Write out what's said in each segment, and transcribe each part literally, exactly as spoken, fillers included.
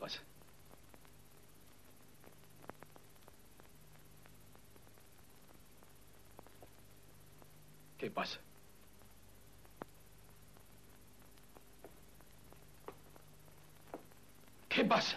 pasa? ¿Qué pasa? ¿Qué pasa?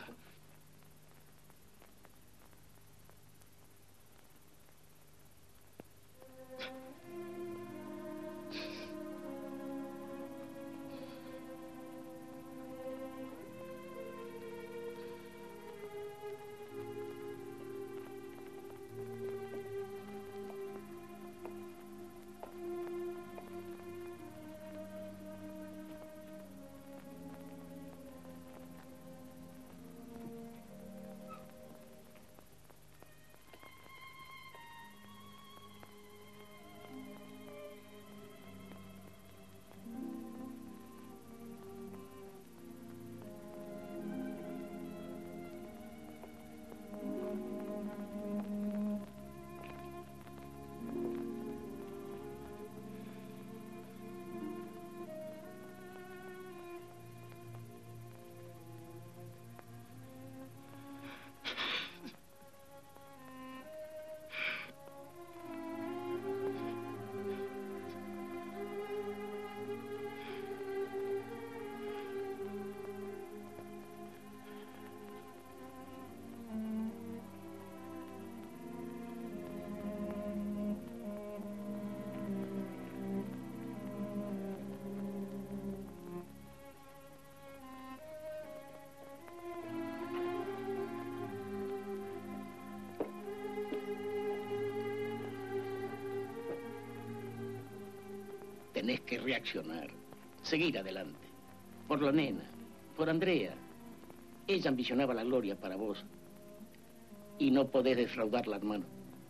Tenés que reaccionar, seguir adelante. Por la nena, por Andrea. Ella ambicionaba la gloria para vos. Y no podés defraudarla, hermano.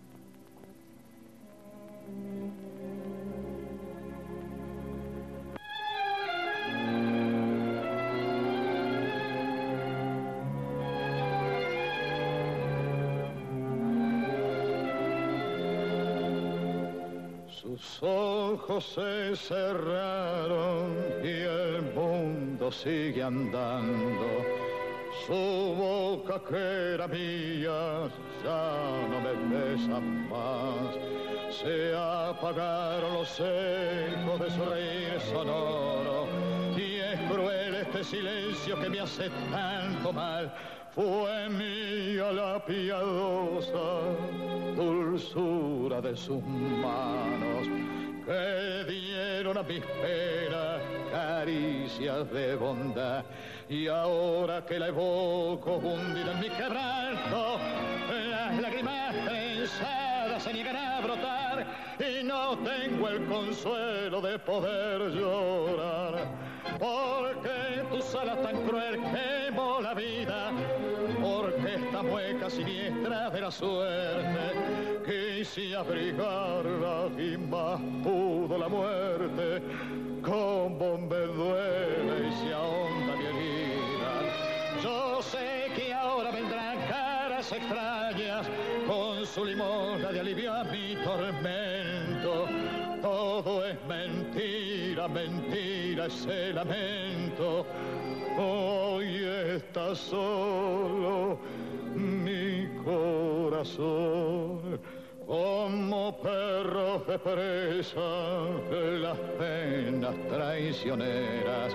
Sus ojos se cerraron y el mundo sigue andando. Su boca que era mía ya no me besa más. Se apagaron los ecos de su reír sonoro y es cruel este silencio que me hace tanto mal. Fue mía la piadosa dulzura de sus manos que dieron a mis penas caricias de bondad. Y ahora que la evoco hundida en mi quebranto, las lágrimas pensadas se niegan a brotar y no tengo el consuelo de poder llorar. Porque tus alas tan cruel quemó la vida, porque esta mueca siniestra de la suerte quise abrigarla y más pudo la muerte. Como me duele y se ahonda mi herida. Yo sé que ahora vendrán caras extrañas con su limosna de alivio a mi tormento. Todo es mentira, mentira ese lamento. Hoy está solo mi corazón, como perros de presa, las penas traicioneras,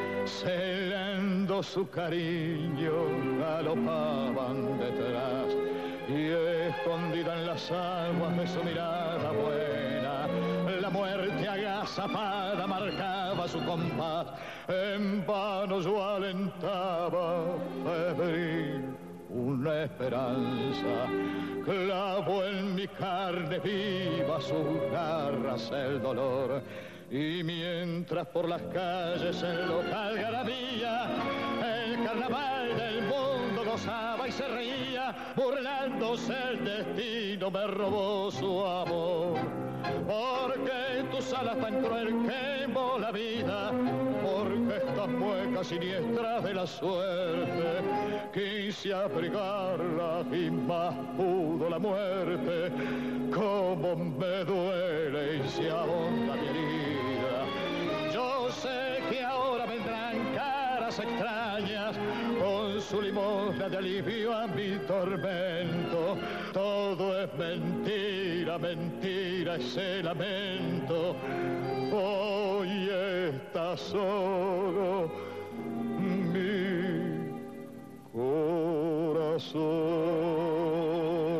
celando su cariño, galopaban detrás. Y escondida en las aguas de su mirada buena, la muerte agazapada marcaba su compás. En vano yo alentaba febril una esperanza, clavo en mi carne viva sus garras el dolor. Y mientras por las calles en local algarabía el carnaval del mundo gozaba y se reía, burlándose el destino me robó su amor. Porque tus alas tan cruel quemó la vida, porque estas muecas siniestras de la suerte quise abrigarla y más pudo la muerte. Como me duele y se ahonda mi herida. Yo sé que ahora vendrán caras extrañas entrañas, con su limosna de alivio a mi tormento. Todo es mentira, mentira ese lamento. Hoy está solo mi corazón.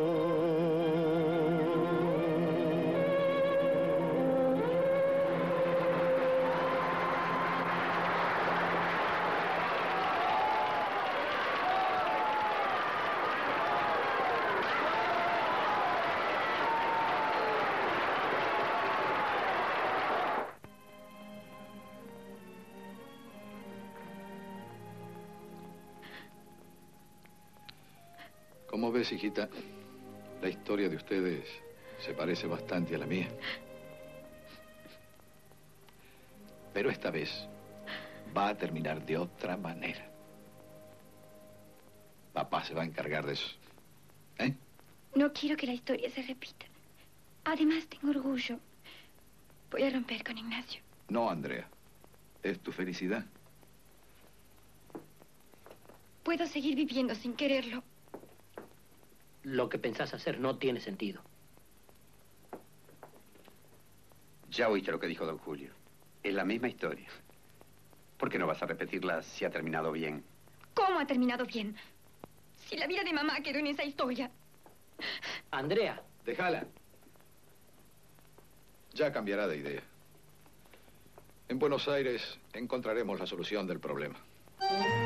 Como ves, hijita, la historia de ustedes se parece bastante a la mía. Pero esta vez va a terminar de otra manera. Papá se va a encargar de eso. ¿Eh? No quiero que la historia se repita. Además, tengo orgullo. Voy a romper con Ignacio. No, Andrea. Es tu felicidad. Puedo seguir viviendo sin quererlo. Lo que pensás hacer no tiene sentido. Ya oíste lo que dijo don Julio. Es la misma historia. ¿Por qué no vas a repetirla si ha terminado bien? ¿Cómo ha terminado bien? Si la vida de mamá quedó en esa historia. Andrea. Déjala. Ya cambiará de idea. En Buenos Aires encontraremos la solución del problema.